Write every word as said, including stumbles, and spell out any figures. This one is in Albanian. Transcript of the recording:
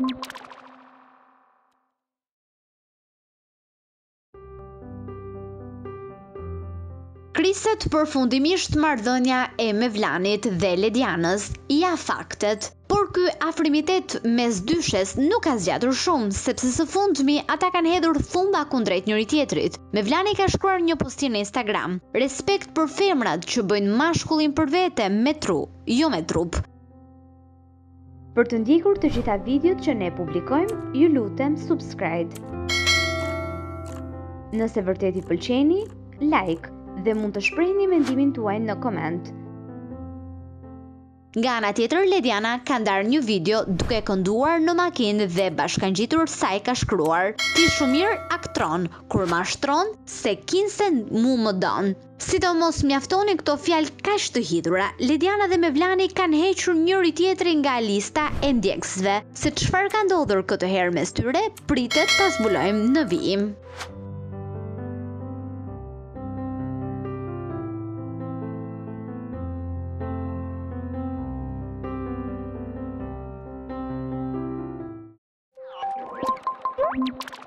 Kriset përfundimisht marrëdhënia e Mevlanit dhe Ledianës ja faktet, por ky afrimitet mes dyshes nuk ka zgjatur shumë, sepse së fundmi ata kanë hedhur thumba kundrejt njëri tjetrit. Mevlani ka shkruar një postim në Instagram: "Respekt për femrat që bëjnë mashkullin për vete me tru, jo me trup." Për të ndjekur të gjitha videot që ne publikojmë, ju lutem subscribe. Nëse vërtet i pëlqeni, like dhe mund të shprehni mendimin tuaj në koment. Nga ana tjetër, Lediana ka ndarë një video duke kënduar në makinë dhe bashkangjitur saj ka shkruar: "Ti shumë mirë aktron, kur mashtron, se kinse mu më don." Sidomos mjaftoni këto fjalë kaq të hidhura, Lediana dhe Mevlani kanë hequr njëri tjetrin nga lista e ndjekësve. Se çfarë ka ndodhur këtë herë mes tyre, pritet ta zbulojmë në vijim. Thank you.